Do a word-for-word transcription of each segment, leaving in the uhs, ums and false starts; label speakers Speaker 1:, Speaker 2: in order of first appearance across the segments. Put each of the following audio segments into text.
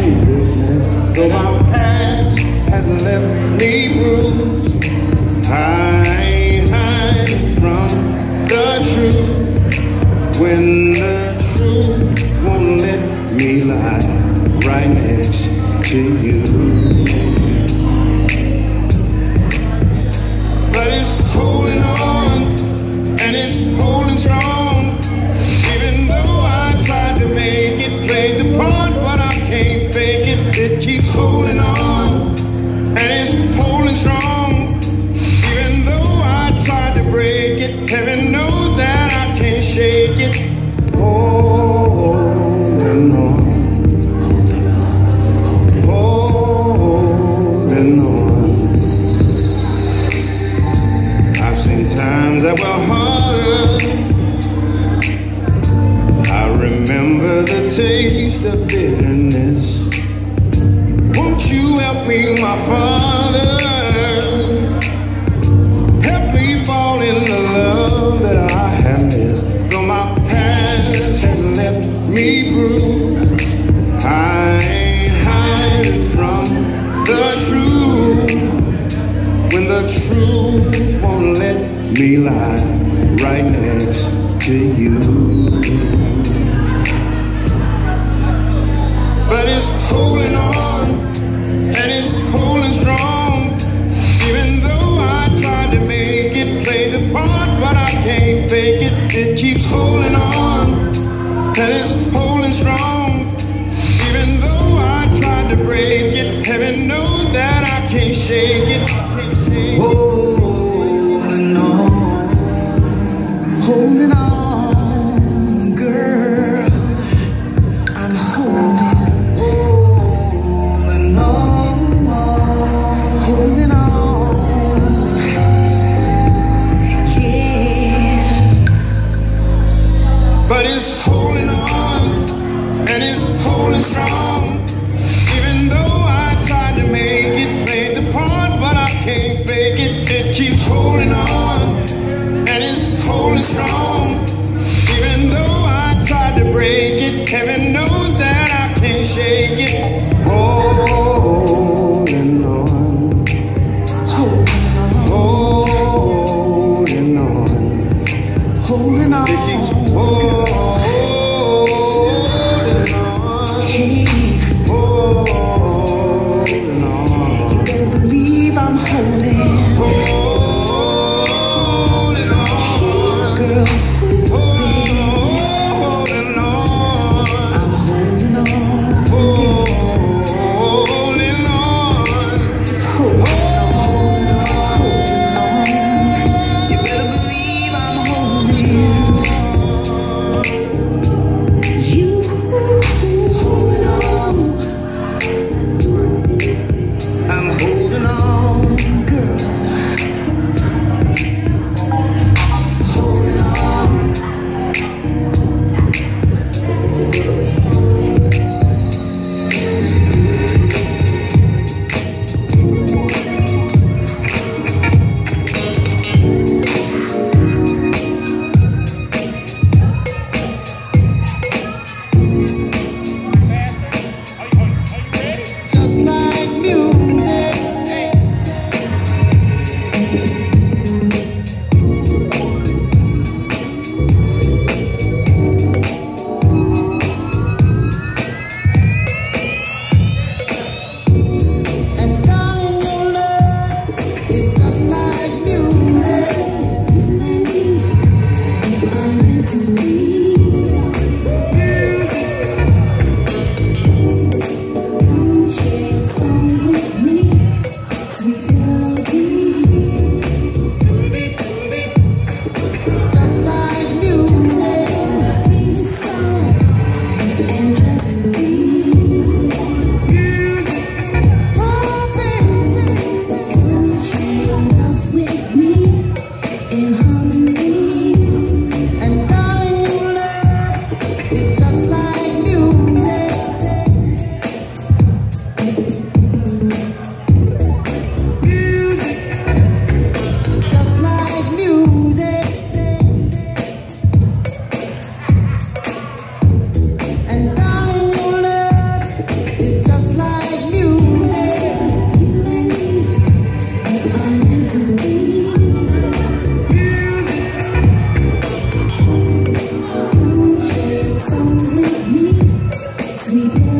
Speaker 1: foolishness. Though my past has left me bruised, I ain't hiding from the truth. When the truth won't let me lie right next to you. But it's holding on, and it's holding strong. Even though I tried to make it, played the part, but I can't fake it. It keeps holding on, and it's holding strong. Even though I tried to break it, heaven knows that I can't shake it. Holding on, holding on. I've seen times that were harder. I remember the taste of bitterness. Won't you help me, my Father? Help me fall in the love that I have missed. Though my past has left me bruised, I ain't hiding from the truth. When the truth won't let me lie right next to you. But it's holding on, and it's holding strong. Even though I tried to make it, play the part, but I can't fake it. It keeps holding on, and it's holding strong. Even though I tried to break it, heaven knows that I can't shake it. Holding on, holding on, girl. I'm holding, holding on, holding on, yeah. But it's holding on, and it's holding strong. Even though I tried to make it, played the part, but I can't fake it. It keeps holding on, and it's holding strong. Even though I tried to break it, heaven knows that I can't shake it. Holding on, holding on, holding on, holding on. It keeps holding on. Hey, holding on. You better believe I'm holding. Holding on, girl. Holding on. I'm holding on. Holding on. Holding on. You better believe I'm holding you. Holding on. I'm holding on, girl.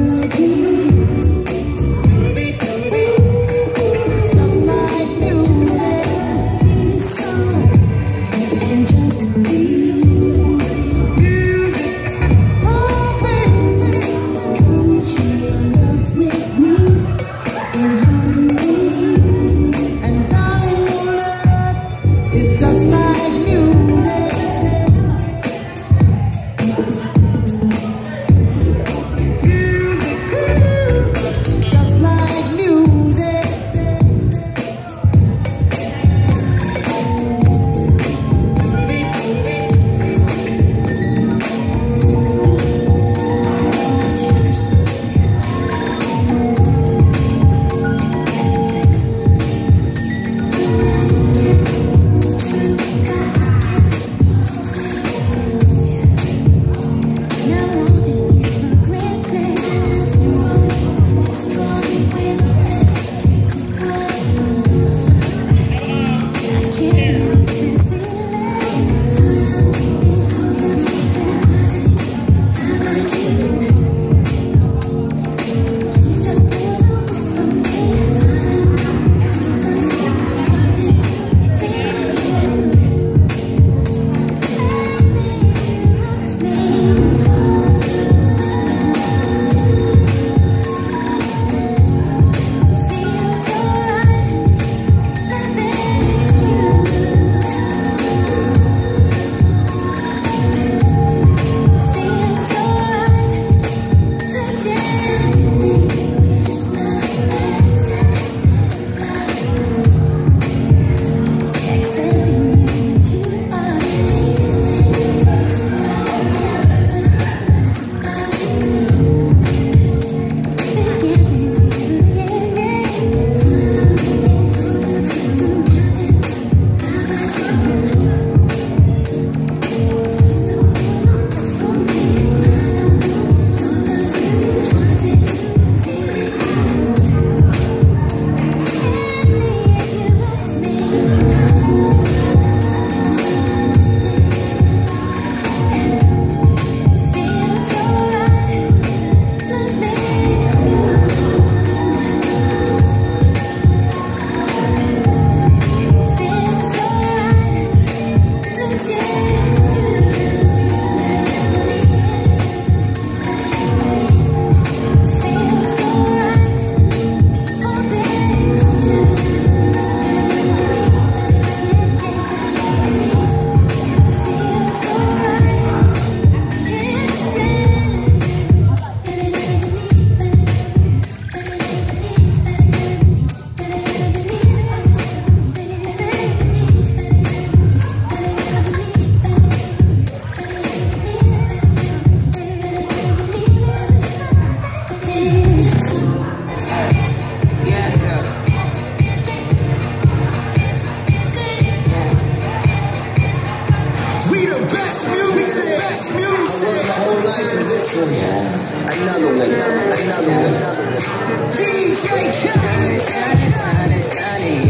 Speaker 2: Another one, another one, another one. D J Khaled, shining, shining, shining,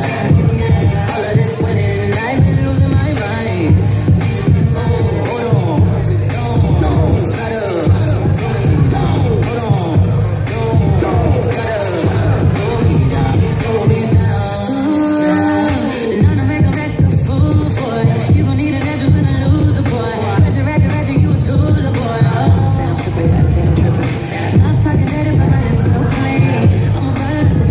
Speaker 2: yeah. All of this winning, I've been losing my mind. Oh, hold on, don't, don't, gotta, don't, hold on, don't, don't, gotta, slow me down, slow me down. Now to make a wreck a fool for it. You gon' need an angel when I lose the boy. Ratchet, ratchet, ratchet, you to the boy. I'm talking dirty, but my lips so clean. I'm a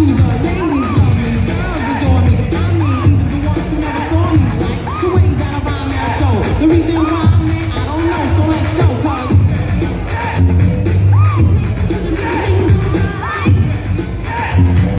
Speaker 3: loser. Ladies love me, girls adore me. I mean, even the ones who never saw me like the way that I rhyme at a show. The reason why